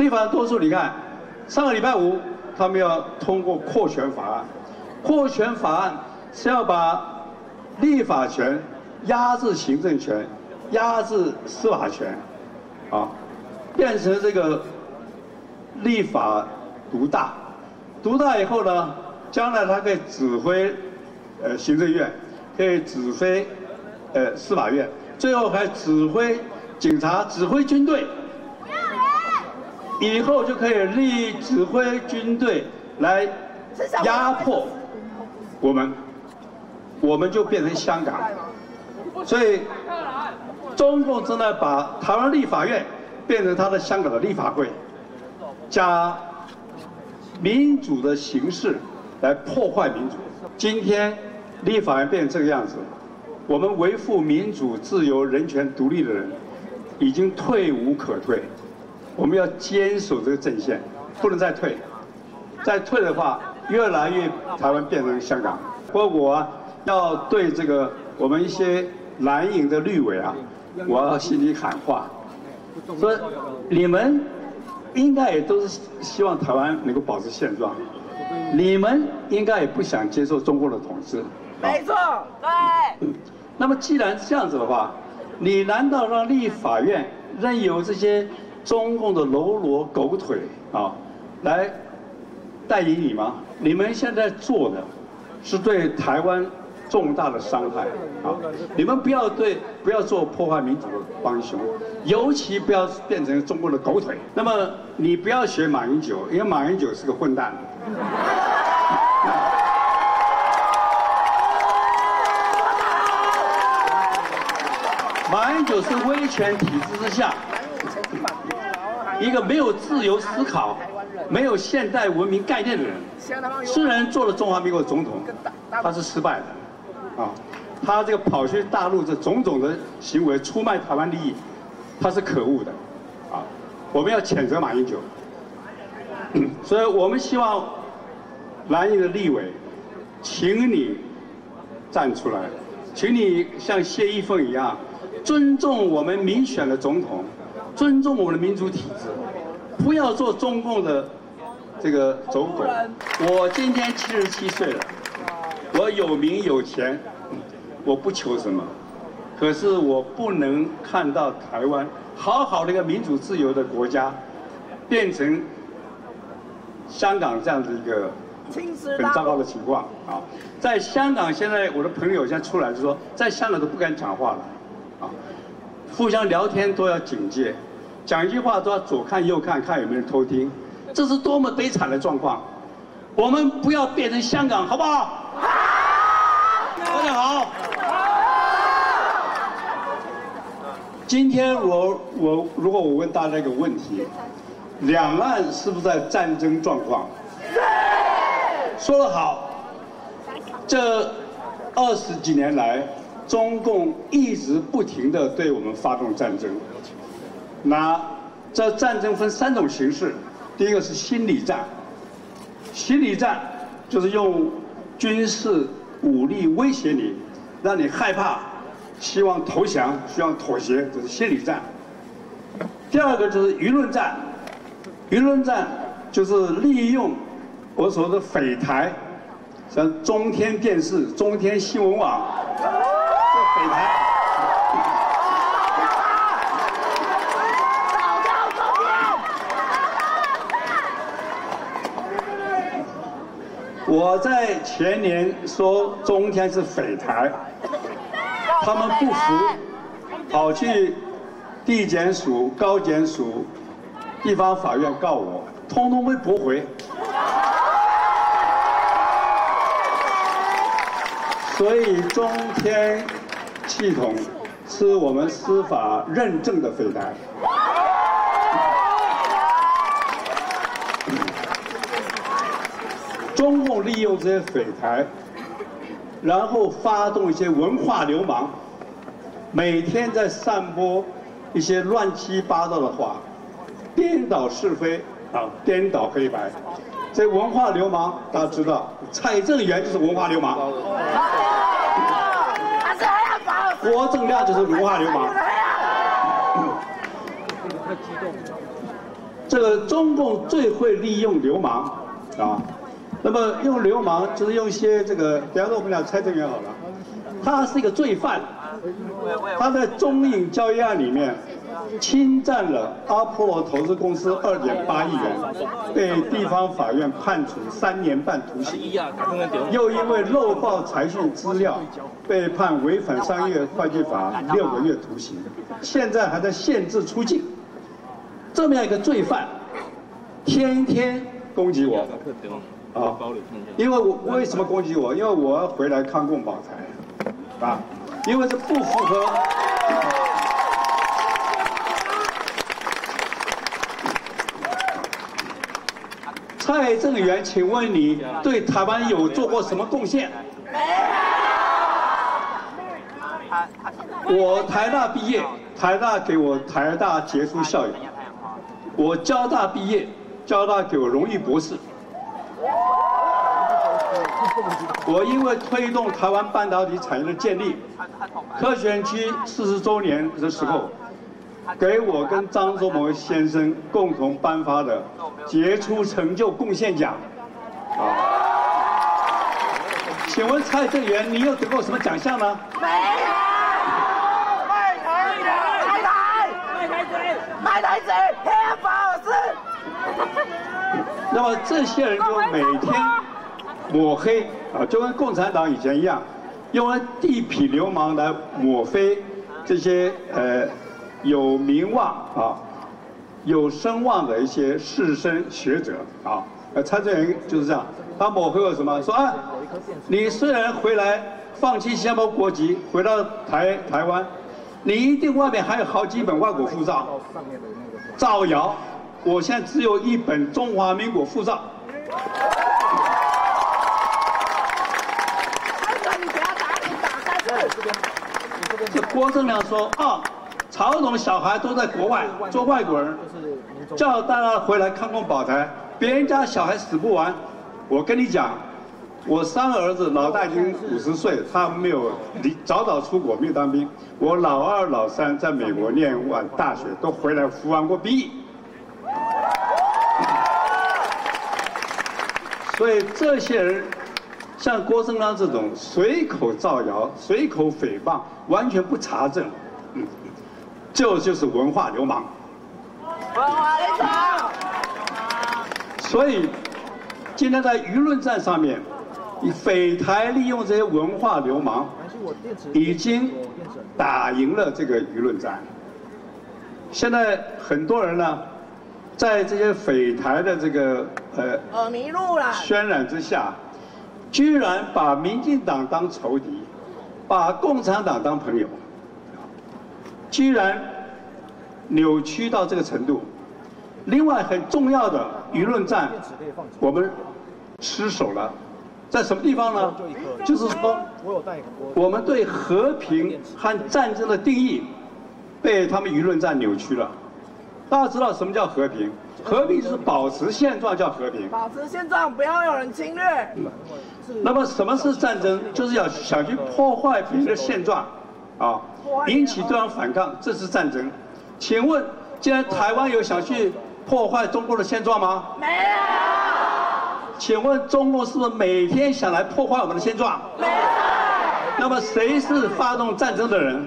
立法多数，你看，上个礼拜五他们要通过扩权法案，扩权法案是要把立法权压制行政权、压制司法权，啊，变成这个立法独大。独大以后呢，将来他可以指挥行政院，可以指挥司法院，最后还指挥警察、指挥军队。以后就可以指挥军队来压迫我们，我们就变成香港。所以中共正在把台湾立法院变成他的香港的立法会，加民主的形式来破坏民主。今天立法院变成这个样子，我们维护民主、自由、人权、独立的人已经退无可退。我们要坚守这个阵线，不能再退。再退的话，越来越台湾变成香港。不过我要对这个我们一些蓝营的绿委啊，我要心里喊话，说你们应该也都是希望台湾能够保持现状，你们应该也不想接受中国的统治。 没错，对。 那么既然这样子的话，你难道让立法院任由这些中共的喽啰狗腿啊，来带领你吗？你们现在做的是对台湾重大的伤害啊！你们不要做破坏民主的帮凶，尤其不要变成中国的狗腿。那么你不要学马英九，因为马英九是个混蛋。马英九是威权体制之下一个没有自由思考、没有现代文明概念的人。虽然做了中华民国总统，他是失败的，啊，他这个跑去大陆这种种的行为，出卖台湾利益，他是可恶的，啊，我们要谴责马英九。所以我们希望蓝营的立委，请你站出来，请你像谢依凤一样，尊重我们民选的总统。尊重我们的民主体制，不要做中共的这个走狗。我今天77岁了，我有名有钱，我不求什么，可是我不能看到台湾好好的一个民主自由的国家，变成香港这样的一个很糟糕的情况啊！在香港现在我的朋友现在出来就说，在香港都不敢讲话了，啊。互相聊天都要警戒，讲一句话都要左看右看，看有没有人偷听，这是多么悲惨的状况！我们不要变成香港，好不好？大家好。今天如果我问大家一个问题，两岸是不是在战争状况？说得好，这20几年来。中共一直不停地对我们发动战争，那这战争分3种形式，第一个是心理战，心理战就是用军事武力威胁你，让你害怕，希望投降，希望妥协，这是心理战。第二个就是舆论战，舆论战就是利用我所说的匪台，像中天电视、中天新闻网。北台，我在前年说中天是匪台，他们不服，跑去地检署、高检署、地方法院告我，通通被驳回。所以中天系统是我们司法认证的匪台。中共利用这些匪台，然后发动一些文化流氓，每天在散播一些乱七八糟的话，颠倒是非啊，颠倒黑白。这文化流氓大家知道，蔡正元就是文化流氓，郭正亮就是文化流氓。 这个中共最会利用流氓啊。那么用流氓就是用一些这个，比方说我们讲蔡正元好了，他是一个罪犯，他在中印交易案里面侵占了阿波罗投资公司2.8亿元，被地方法院判处3年半徒刑，又因为漏报财讯资料被判违反商业会计法6个月徒刑，现在还在限制出境。这么样一个罪犯，天天攻击我。啊，因为我为什么攻击我？因为我要回来抗共保台，啊，因为这不符合。蔡正元，请问你对台湾有做过什么贡献？我台大毕业，台大给我台大杰出校友；我交大毕业，交大给我荣誉博士。我因为推动台湾半导体产业的建立，科学园区40周年的时候，给我跟张忠谋先生共同颁发的杰出成就贡献奖。啊，请问蔡正元，你有得过什么奖项呢？没有。卖台子，黑宝士。那么这些人就每天抹黑啊，就跟共产党以前一样，用地痞流氓来抹黑这些有名望啊、有声望的一些士绅学者啊。蔡正元就是这样，他抹黑我什么？说啊，你虽然回来放弃新加坡国籍，回到台湾，你一定外面还有好几本外国护照，造谣。我现在只有1本中华民国护照。这郭正亮说啊，曹董小孩都在国外做外国人，叫大家回来抗共保台，别人家小孩死不完。我跟你讲，我3个儿子，老大已经50岁，他没有早出国，没有当兵。我老2、老3在美国念完大学，都回来服完过兵役。所以这些人，像郭正亮这种随口造谣、随口诽谤，完全不查证，这就是文化流氓。文化流氓。所以，今天在舆论战上面，匪台利用这些文化流氓，已经打赢了这个舆论战。现在很多人呢，在这些匪台的这个耳迷路了渲染之下，居然把民进党当仇敌，把共产党当朋友，居然扭曲到这个程度。另外很重要的舆论战，我们失守了，在什么地方呢？就是说，我们对和平和战争的定义被他们舆论战扭曲了。大家知道什么叫和平？和平就是保持现状叫和平， 保持现状，不要有人侵略。 那么什么是战争？就是想去破坏别人的现状，啊，引起对方反抗，这是战争。请问，既然台湾有想去破坏中国的现状吗？没有。请问中共是不是每天想来破坏我们的现状？没有。那么谁是发动战争的人？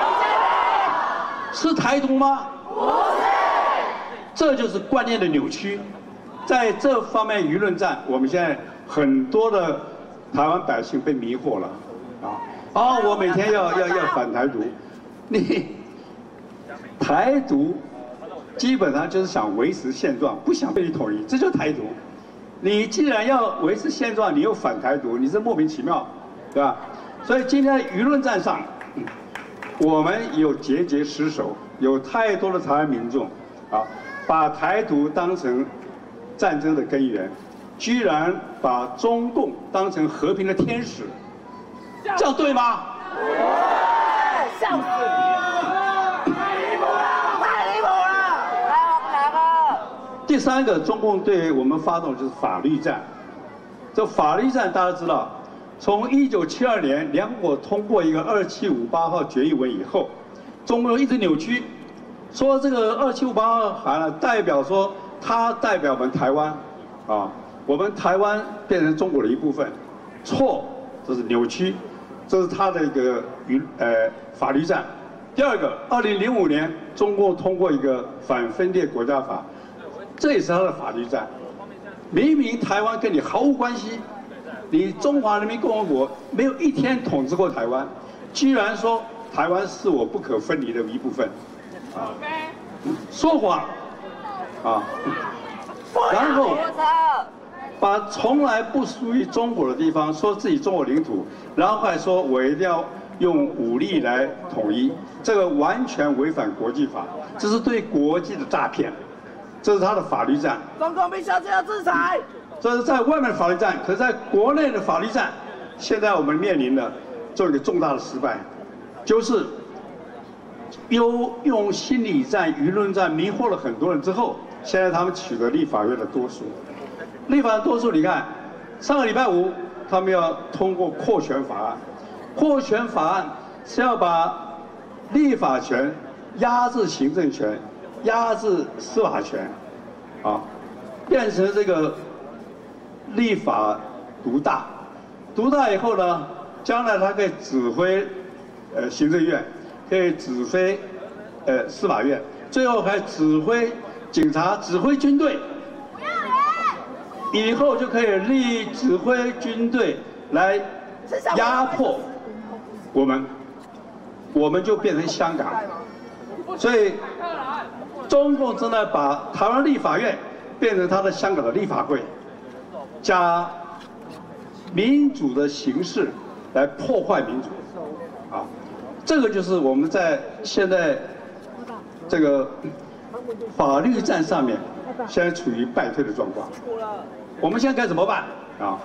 是台独吗？不是。这就是观念的扭曲，在这方面舆论战，我们现在很多的台湾百姓被迷惑了，啊，我每天要反台独，你台独基本上就是想维持现状，不想被你统一，这就是台独。你既然要维持现状，你又反台独，你是莫名其妙，对吧？所以今天舆论战上，我们有节节失守，有太多的台湾民众啊。把台独当成战争的根源，居然把中共当成和平的天使，这样对吗？笑死！太离谱了！太离谱了！来吧！第3个，中共对我们发动的就是法律战。这法律战大家知道，从1972年联合国通过一个2758号决议文以后，中共一直扭曲。说这个2758号函呢，代表说他代表我们台湾，啊，我们台湾变成中国的一部分，错，这是扭曲，这是他的一个法律战。第二个，2005年中共通过一个反分裂国家法，这也是他的法律战。明明台湾跟你毫无关系，你中华人民共和国没有一天统治过台湾，居然说台湾是我不可分离的一部分，啊，说谎，啊，然后把从来不属于中国的地方说自己中国领土，然后还说我一定要用武力来统一，这个完全违反国际法，这是对国际的诈骗，这是他的法律战。 中共必须要制裁。 这是在外面的法律战，可是在国内的法律战，现在我们面临的这个重大的失败，就是用心理战、舆论战迷惑了很多人之后，现在他们取得立法院的多数。立法院多数，你看，上个礼拜五他们要通过扩权法案，扩权法案是要把立法权压制行政权、压制司法权，啊，变成这个立法独大，独大以后呢，将来他可以指挥行政院，可以指挥司法院，最后还指挥警察、指挥军队。以后就可以指挥军队来压迫我们，我们就变成香港。所以中共正在把台湾立法院变成他的香港的立法会，加民主的形式来破坏民主，啊，这个就是我们在现在这个法律战上面现在处于败退的状况。我们现在该怎么办啊？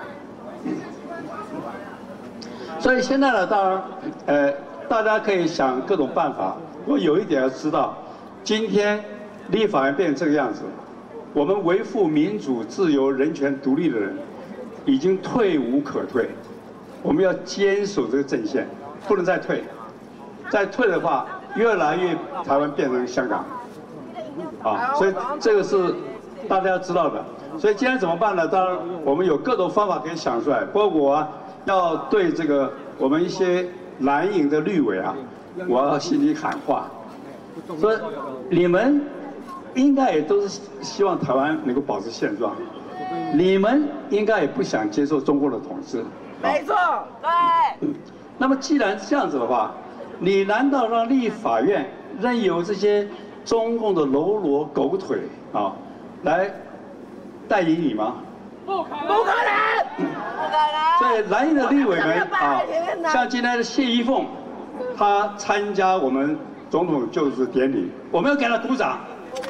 所以现在呢，当然，大家可以想各种办法。不过有一点要知道，今天立法院变成这个样子，我们维护民主、自由、人权、独立的人已经退无可退。我们要坚守这个阵线，不能再退。再退的话，越来越台湾变成香港。啊，所以这个是大家要知道的。所以今天怎么办呢？当然，我们有各种方法可以想出来。不过我要对这个我们一些蓝营的绿委啊，我要心里喊话，说你们应该也都是希望台湾能够保持现状，你们应该也不想接受中国的统治。 没错，对。 那么既然这样子的话，你难道让立法院任由这些中共的喽啰狗腿啊来代理你吗？ 不可能，不可能，不可能。 所以蓝营的立委们啊，像今天的谢依凤，她参加我们总统就职典礼，我们要给她鼓掌。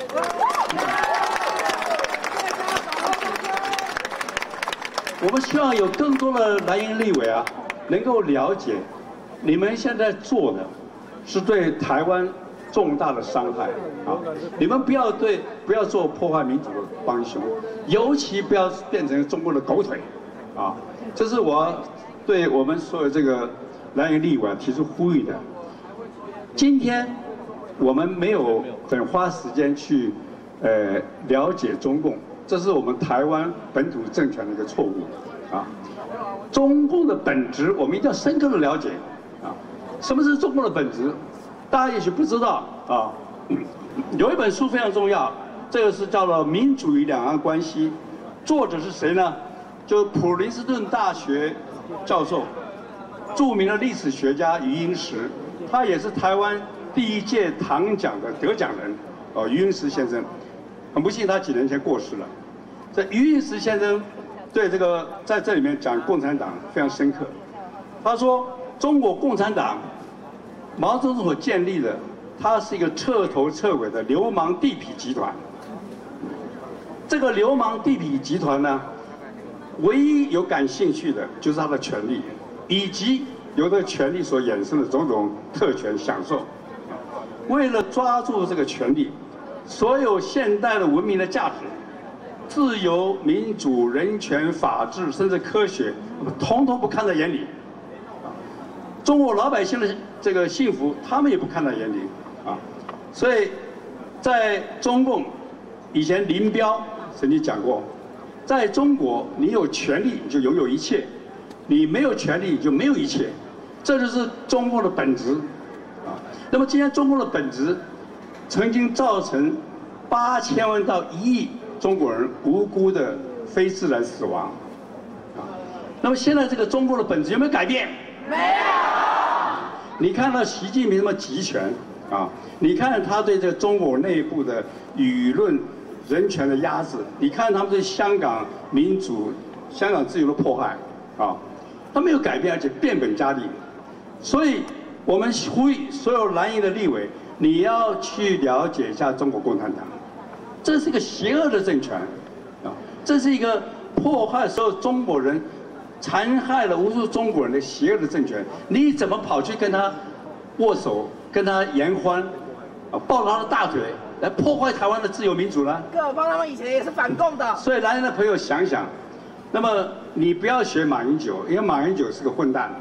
我们希望有更多的蓝营立委啊，能够了解，你们现在做的是对台湾重大的伤害啊！你们不要做破坏民主的帮凶，尤其不要变成中国的狗腿，啊！这是我对我们所有这个蓝营立委提出呼吁的。今天我们没有很花时间去了解中共，这是我们台湾本土政权的一个错误啊！中共的本质我们一定要深刻的了解啊！什么是中共的本质？大家也许不知道啊，有一本书非常重要，这个是叫做《民主与两岸关系》，作者是谁呢？就普林斯顿大学教授，著名的历史学家余英时，他也是台湾第一届唐奖的得奖人，余英时先生。很不幸，他几年前过世了。这余英时先生对这个在这里面讲共产党非常深刻。他说，中国共产党毛泽东所建立的，它是一个彻头彻尾的流氓地痞集团。这个流氓地痞集团呢，唯一有感兴趣的就是它的权利，以及由这个权利所衍生的种种特权享受。为了抓住这个权利，所有现代的文明的价值，自由、民主、人权、法治，甚至科学，统统不看在眼里。中国老百姓的这个幸福，他们也不看在眼里啊。所以，在中共以前林彪曾经讲过，在中国，你有权利你就拥有一切，你没有权利你就没有一切，这就是中共的本质啊。那么今天中共的本质，曾经造成8000万到1亿中国人无辜的非自然死亡啊。那么现在这个中共的本质有没有改变？没有。你看到习近平那么集权啊，你看他对这个中国内部的舆论、人权的压制，你看他们对香港民主、香港自由的迫害啊，他没有改变，而且变本加厉。所以我们呼吁所有蓝营的立委，你要去了解一下中国共产党，这是一个邪恶的政权啊，这是一个迫害所有中国人、残害了无数中国人的邪恶的政权。你怎么跑去跟他握手、跟他言欢，啊，抱他的大腿，来破坏台湾的自由民主呢？ 更何况他们以前也是反共的。 所以蓝营的朋友想想，那么你不要学马英九，因为马英九是个混蛋。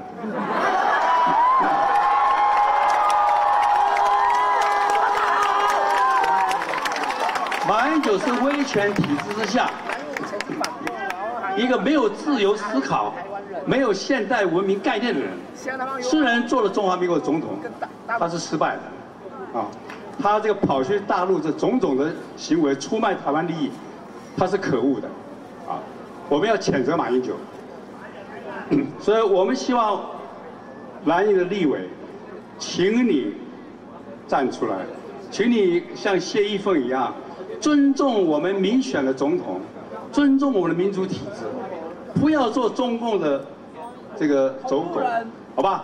马英九是威权体制之下一个没有自由思考、没有现代文明概念的人。虽然做了中华民国总统，他是失败的，啊，他这个跑去大陆这种种的行为，出卖台湾利益，他是可恶的，啊，我们要谴责马英九。所以我们希望蓝营的立委，请你站出来，请你像谢依凤一样。尊重我们民选的总统，尊重我们的民主体制，不要做中共的这个走狗，好吧？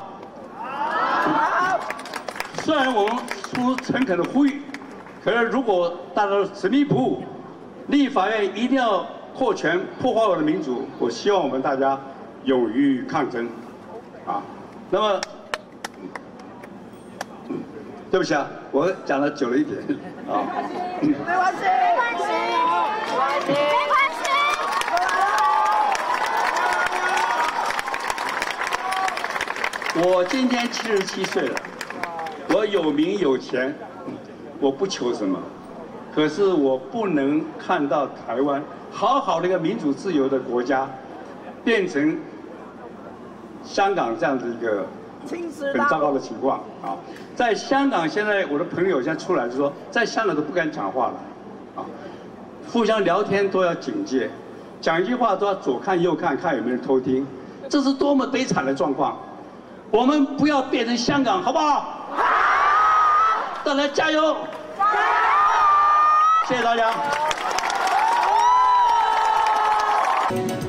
虽然我们出诚恳的呼吁，可是如果大家都执迷不悟，立法院一定要扩权破坏我的民主，我希望我们大家勇于抗争，啊，那么。对不起啊，我讲的久了一点啊。 没关系，没关系，没关系，没关系。 我今天77岁了，我有名有钱，我不求什么，可是我不能看到台湾好好的一个民主自由的国家，变成香港这样的一个。很糟糕的情况啊！在香港，现在我的朋友现在出来就说，在香港都不敢讲话了，啊，互相聊天都要警戒，讲一句话都要左看右看，看有没有人偷听，这是多么悲惨的状况！我们不要变成香港，好不好？大家加油！加油！谢谢大家。